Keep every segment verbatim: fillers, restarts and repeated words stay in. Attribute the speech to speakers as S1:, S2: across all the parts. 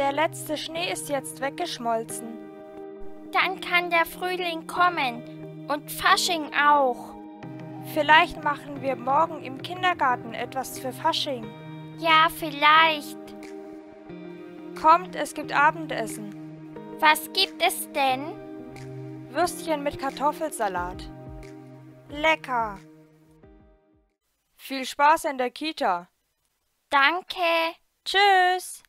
S1: Der letzte Schnee ist jetzt weggeschmolzen.
S2: Dann kann der Frühling kommen und Fasching auch.
S1: Vielleicht machen wir morgen im Kindergarten etwas für Fasching.
S2: Ja, vielleicht.
S1: Kommt, es gibt Abendessen.
S2: Was gibt es denn?
S1: Würstchen mit Kartoffelsalat. Lecker. Viel Spaß in der Kita.
S2: Danke.
S1: Tschüss.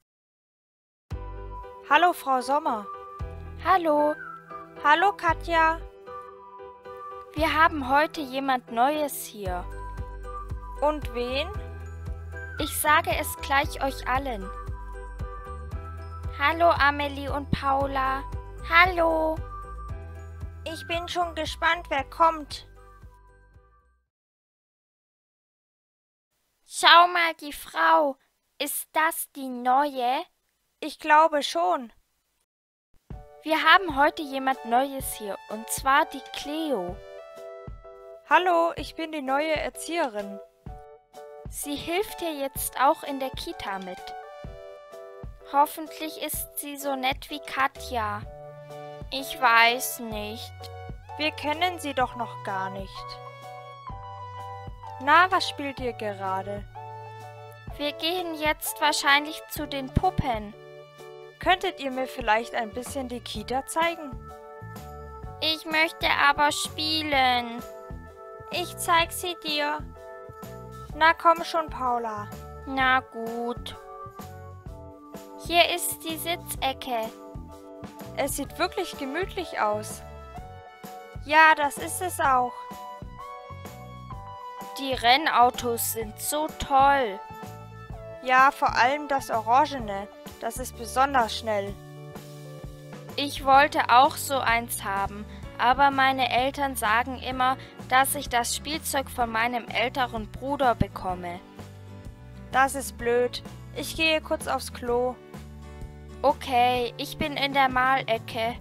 S1: Hallo, Frau Sommer.
S2: Hallo.
S1: Hallo, Katja.
S2: Wir haben heute jemand Neues hier.
S1: Und wen?
S2: Ich sage es gleich euch allen. Hallo, Amelie und Paula. Hallo.
S1: Ich bin schon gespannt, wer kommt.
S2: Schau mal, die Frau. Ist das die neue?
S1: Ich glaube schon.
S2: Wir haben heute jemand Neues hier, und zwar die Cleo.
S1: Hallo, ich bin die neue Erzieherin.
S2: Sie hilft dir jetzt auch in der Kita mit. Hoffentlich ist sie so nett wie Katja. Ich weiß nicht.
S1: Wir kennen sie doch noch gar nicht. Na, was spielt ihr gerade?
S2: Wir gehen jetzt wahrscheinlich zu den Puppen.
S1: Könntet ihr mir vielleicht ein bisschen die Kita zeigen?
S2: Ich möchte aber spielen.
S1: Ich zeig sie dir. Na komm schon, Paula.
S2: Na gut. Hier ist die Sitzecke.
S1: Es sieht wirklich gemütlich aus. Ja, das ist es auch.
S2: Die Rennautos sind so toll.
S1: Ja, vor allem das Orangene. Das ist besonders schnell.
S2: Ich wollte auch so eins haben, aber meine Eltern sagen immer, dass ich das Spielzeug von meinem älteren Bruder bekomme.
S1: Das ist blöd. Ich gehe kurz aufs Klo.
S2: Okay, ich bin in der Malecke.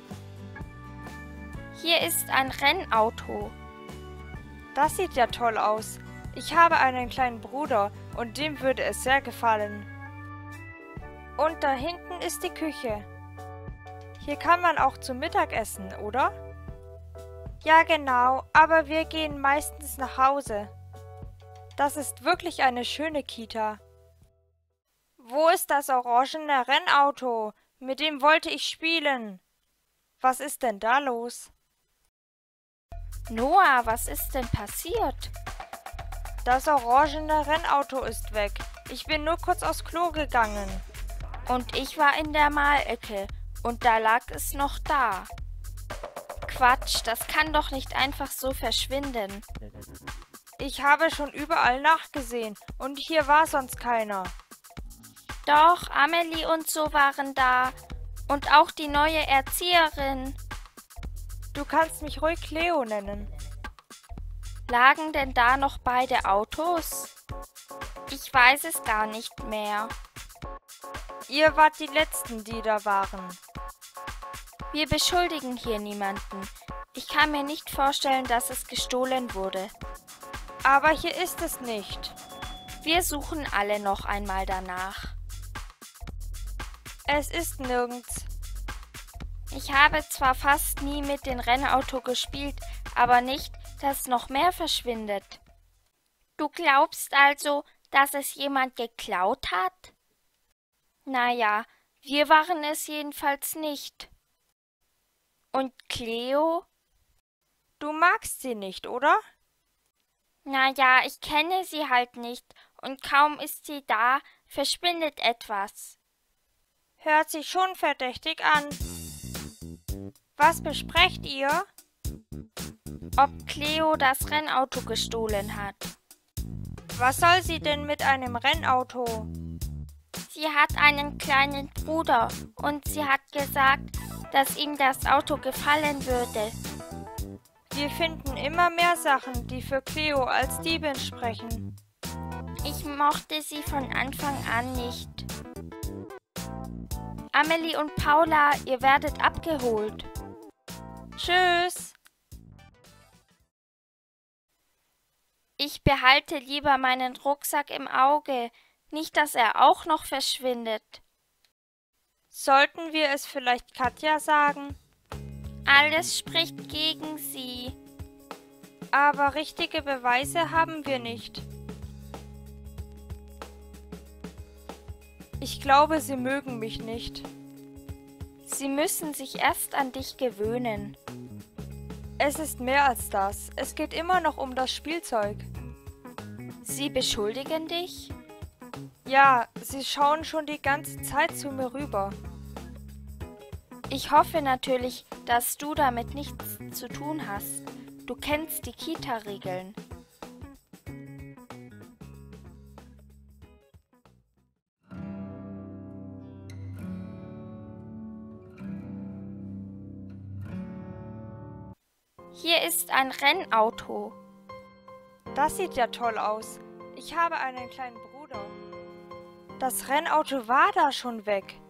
S2: Hier ist ein Rennauto.
S1: Das sieht ja toll aus. Ich habe einen kleinen Bruder und dem würde es sehr gefallen. Und da hinten ist die Küche. Hier kann man auch zum Mittag essen, oder? Ja, genau, aber wir gehen meistens nach Hause. Das ist wirklich eine schöne Kita. Wo ist das orangene Rennauto? Mit dem wollte ich spielen. Was ist denn da los?
S2: Noah, was ist denn passiert?
S1: Das orangene Rennauto ist weg. Ich bin nur kurz aufs Klo gegangen.
S2: Und ich war in der Malecke und da lag es noch da. Quatsch, das kann doch nicht einfach so verschwinden.
S1: Ich habe schon überall nachgesehen und hier war sonst keiner.
S2: Doch, Amelie und so waren da und auch die neue Erzieherin.
S1: Du kannst mich ruhig Cleo nennen.
S2: Lagen denn da noch beide Autos? Ich weiß es gar nicht mehr.
S1: Ihr wart die Letzten, die da waren.
S2: Wir beschuldigen hier niemanden. Ich kann mir nicht vorstellen, dass es gestohlen wurde.
S1: Aber hier ist es nicht.
S2: Wir suchen alle noch einmal danach.
S1: Es ist nirgends.
S2: Ich habe zwar fast nie mit dem Rennauto gespielt, aber nicht, dass noch mehr verschwindet. Du glaubst also, dass es jemand geklaut hat? Naja, wir waren es jedenfalls nicht. Und Cleo?
S1: Du magst sie nicht, oder?
S2: Naja, ich kenne sie halt nicht, und kaum ist sie da, verschwindet etwas.
S1: Hört sich schon verdächtig an. Was besprecht ihr?
S2: Ob Cleo das Rennauto gestohlen hat.
S1: Was soll sie denn mit einem Rennauto?
S2: Sie hat einen kleinen Bruder und sie hat gesagt, dass ihm das Auto gefallen würde.
S1: Wir finden immer mehr Sachen, die für Cleo als Diebin sprechen.
S2: Ich mochte sie von Anfang an nicht. Amelie und Paula, ihr werdet abgeholt.
S1: Tschüss.
S2: Ich behalte lieber meinen Rucksack im Auge, nicht dass er auch noch verschwindet.
S1: Sollten wir es vielleicht Katja sagen?
S2: Alles spricht gegen sie.
S1: Aber richtige Beweise haben wir nicht. Ich glaube, sie mögen mich nicht.
S2: Sie müssen sich erst an dich gewöhnen.
S1: Es ist mehr als das. Es geht immer noch um das Spielzeug.
S2: Sie beschuldigen dich?
S1: Ja, sie schauen schon die ganze Zeit zu mir rüber.
S2: Ich hoffe natürlich, dass du damit nichts zu tun hast. Du kennst die Kita-Regeln. Hier ist ein Rennauto.
S1: Das sieht ja toll aus. Ich habe einen kleinen Bruder. Das Rennauto war da schon weg.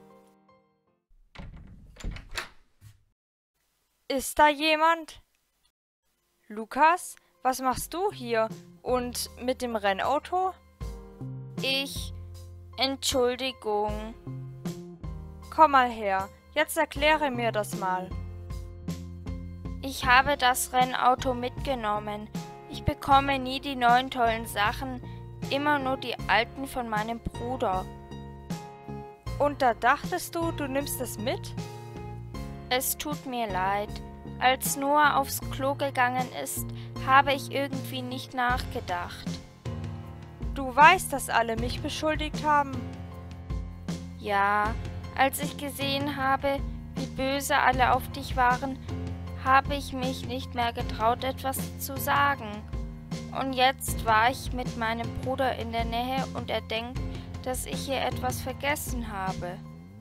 S1: Ist da jemand? Lukas, was machst du hier? Und mit dem Rennauto?
S2: Ich... Entschuldigung.
S1: Komm mal her, jetzt erkläre mir das mal.
S2: Ich habe das Rennauto mitgenommen. Ich bekomme nie die neuen tollen Sachen, immer nur die alten von meinem Bruder.
S1: Und da dachtest du, du nimmst es mit?
S2: Es tut mir leid. Als Noah aufs Klo gegangen ist, habe ich irgendwie nicht nachgedacht.
S1: Du weißt, dass alle mich beschuldigt haben.
S2: Ja, als ich gesehen habe, wie böse alle auf dich waren, habe ich mich nicht mehr getraut, etwas zu sagen. Und jetzt war ich mit meinem Bruder in der Nähe und er denkt, dass ich hier etwas vergessen habe.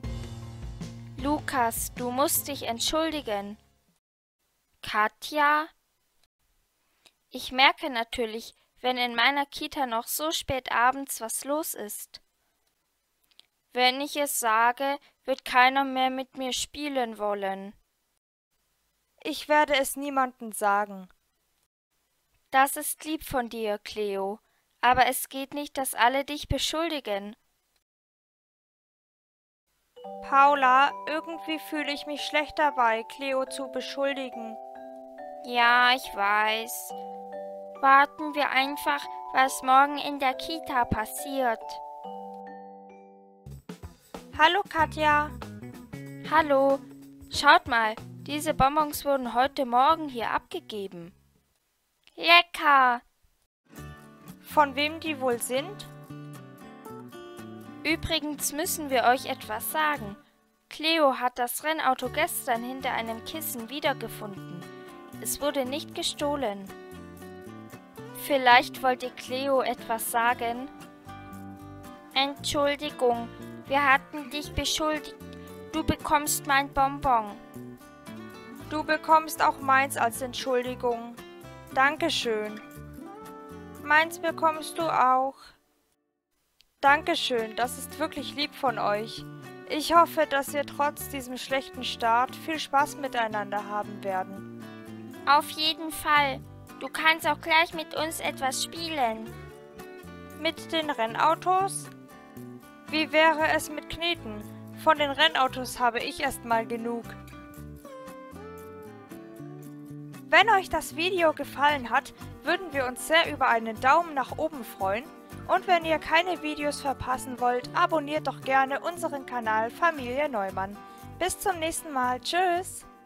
S2: Lukas, du musst dich entschuldigen. Katja? Ich merke natürlich, wenn in meiner Kita noch so spät abends was los ist. Wenn ich es sage, wird keiner mehr mit mir spielen wollen.
S1: Ich werde es niemandem sagen.
S2: Das ist lieb von dir, Cleo, aber es geht nicht, dass alle dich beschuldigen.
S1: Paula, irgendwie fühle ich mich schlecht dabei, Cleo zu beschuldigen.
S2: Ja, ich weiß. Warten wir einfach, was morgen in der Kita passiert.
S1: Hallo, Katja.
S2: Hallo, schaut mal, diese Bonbons wurden heute Morgen hier abgegeben. Lecker!
S1: Von wem die wohl sind?
S2: Übrigens müssen wir euch etwas sagen. Cleo hat das Rennauto gestern hinter einem Kissen wiedergefunden. Es wurde nicht gestohlen. Vielleicht wollte Cleo etwas sagen? Entschuldigung, wir hatten dich beschuldigt. Du bekommst mein Bonbon.
S1: Du bekommst auch meins als Entschuldigung. Dankeschön. Meins bekommst du auch. Dankeschön, das ist wirklich lieb von euch. Ich hoffe, dass wir trotz diesem schlechten Start viel Spaß miteinander haben werden.
S2: Auf jeden Fall. Du kannst auch gleich mit uns etwas spielen.
S1: Mit den Rennautos? Wie wäre es mit Kneten? Von den Rennautos habe ich erst mal genug. Wenn euch das Video gefallen hat, würden wir uns sehr über einen Daumen nach oben freuen. Und wenn ihr keine Videos verpassen wollt, abonniert doch gerne unseren Kanal Familie Neumann. Bis zum nächsten Mal. Tschüss!